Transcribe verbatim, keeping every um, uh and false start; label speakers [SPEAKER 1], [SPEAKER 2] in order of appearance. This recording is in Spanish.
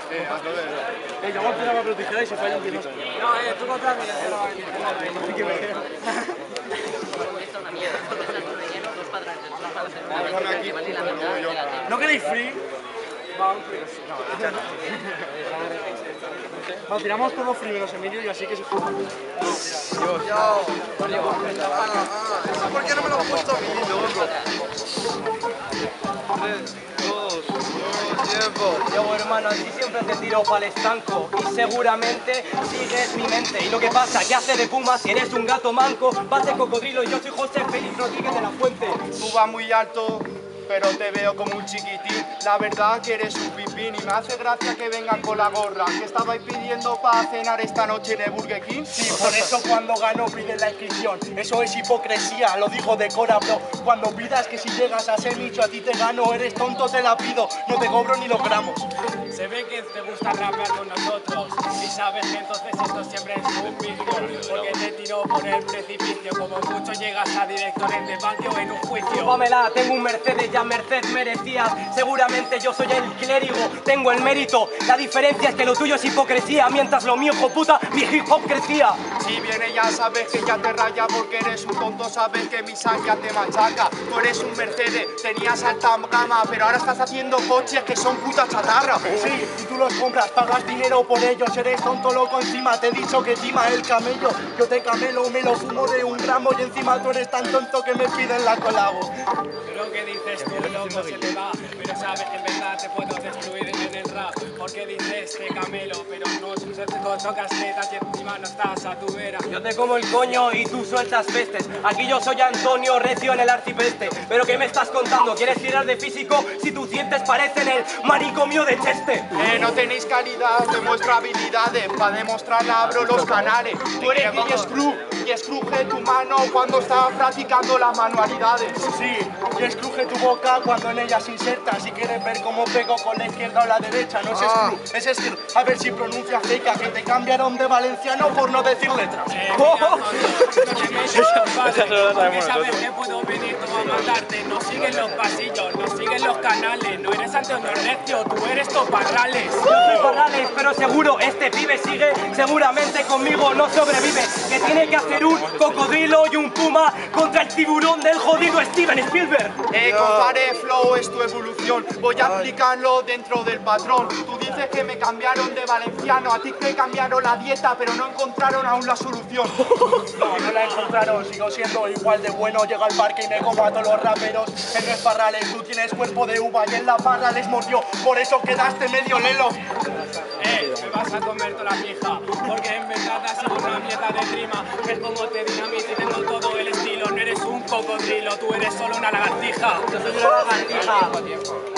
[SPEAKER 1] Eh, hazlo de verdad.
[SPEAKER 2] Eh, yo voy a empezar a proteger y se falla un tiro. No,
[SPEAKER 3] eh, tú contra mí.
[SPEAKER 1] Déjame aquí, luego yo.
[SPEAKER 2] ¿No queréis free? Vamos, free. No, tiramos todos free menos Emilio y así que se juega.
[SPEAKER 1] Dios. Yo. ¿Por qué no me lo has puesto a mí, loco? Tres, dos, uno, tiempo.
[SPEAKER 3] Yo, hermano, a ti siempre te tiro pa'l estanco y seguramente sigues mi mente. ¿Y lo que pasa? ¿Qué hace de Puma si eres un gato manco? Vas de cocodrilo y yo soy José Félix Rodríguez de la Fuente.
[SPEAKER 1] Tú vas muy alto, pero te veo como un chiquitín. La verdad que eres un pipín y me hace gracia que vengan con la gorra. ¿Qué estabais pidiendo para cenar esta noche en el Burger King?
[SPEAKER 2] Sí, por eso cuando gano piden la inscripción. Eso es hipocresía, lo digo de cora, bro. Cuando pidas que si llegas a ser nicho a ti te gano, eres tonto, te la pido, no te cobro ni los gramos.
[SPEAKER 4] Se ve que te gusta rapear con nosotros y sabes que entonces esto siempre es un vicio, porque te tiró por el precipicio, como mucho llegas a directores de banco en un juicio.
[SPEAKER 3] Pamela, tengo un Mercedes, ya Merced merecías. Seguramente yo soy el clérigo, tengo el mérito. La diferencia es que lo tuyo es hipocresía, mientras lo mío, hijo puta, mi hip hop crecía.
[SPEAKER 1] Si viene ya sabes que ya te raya porque eres un tonto, sabes que mi sal ya te machaca. Tú eres un Mercedes, tenías alta gama, pero ahora estás haciendo coches que son puta chatarra.
[SPEAKER 2] Sí, y tú los compras, pagas dinero por ellos, eres tonto loco encima, te he dicho que encima el camello. Yo te camelo, me lo fumo de un gramo y encima tú eres tan tonto que me piden la colabo.
[SPEAKER 4] Lo que dices tú, loco, se te va, pero sabes que en verdad te puedo destruir en el rap. Porque dices te camelo, pero no te tocas tetas y encima no estás a tu vera.
[SPEAKER 3] Yo te como el coño y tú sueltas pestes. Aquí yo soy Antonio Recio en el arcipreste. ¿Pero qué me estás contando? ¿Quieres tirar de físico si tus dientes parecen el manicomio de Cheste?
[SPEAKER 1] Eh, no tenéis calidad, demuestra habilidades, para demostrarla abro los canales. Tú eres Big Screw y escruje tu mano cuando estás practicando las manualidades.
[SPEAKER 2] Sí, y escruje tu boca cuando en ella se inserta. Si quieres ver cómo pego con la izquierda o la derecha, no es
[SPEAKER 1] Ah.
[SPEAKER 2] screw, es screw. A ver si pronuncias feca, que te cambiaron de valenciano por no decir letras.
[SPEAKER 4] Eh, mira, no te metas, padre, porque sabes que puedo venir tú a matarte. No siguen los pasillos, no siguen los canales. No eres Antonio Recio, tú eres Toparrales.
[SPEAKER 3] Yo soy Parrales, pero seguro este pibe sigue. Seguramente conmigo no sobrevive. Que tiene que hacer un cocodrilo y un puma contra el tiburón del jodido Steven Spielberg.
[SPEAKER 1] Eh, compare flow, es tu evolución. Voy a aplicarlo dentro del patrón. Tú dices que me cambiaron de valenciano, a ti te cambiaron la dieta, pero no encontraron aún la solución.
[SPEAKER 2] No, no la encontraron, sigo siendo igual de bueno. Llego al parque y me como a todos los raperos. En los Parrales, tú tienes cuerpo de uva y en la barra les mordió, por eso quedaste medio lelo.
[SPEAKER 4] Eh, me vas a comer toda la pija, porque en verdad has sido una mierda de rima. Es como te dinamita y tengo todo el estilo. No eres un cocodrilo, tú eres solo una lagartija.
[SPEAKER 3] Yo soy una lagartija.